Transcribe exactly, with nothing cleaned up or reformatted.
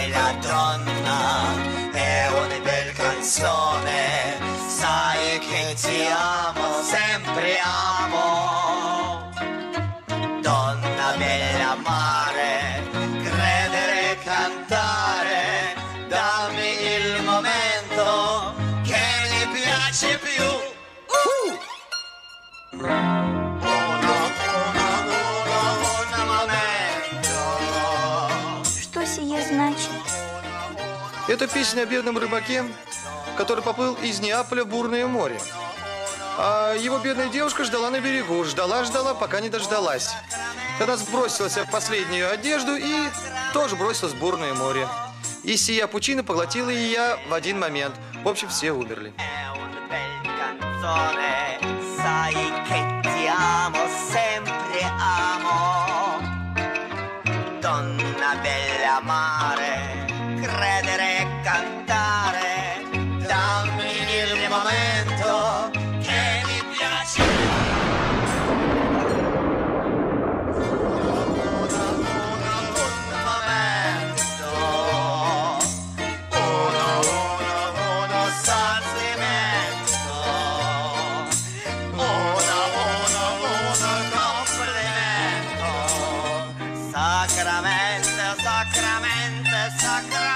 la donna è una bella canzone, sai che ti amo, sempre amo. Donna bella amare, credere, cantare, dammi il momento che mi piace più. Uh! Что сие значит? Это песня о бедном рыбаке, который поплыл из Неаполя в бурное море. А его бедная девушка ждала на берегу, ждала-ждала, пока не дождалась. Тогда сбросилась в последнюю одежду и тоже бросилась в бурное море. И сия пучина поглотила ее в один момент. В общем, все умерли. Donna bella amare, credere e cantare, dammi il momento che mi piace. Sacramento, sacramento, sacramento.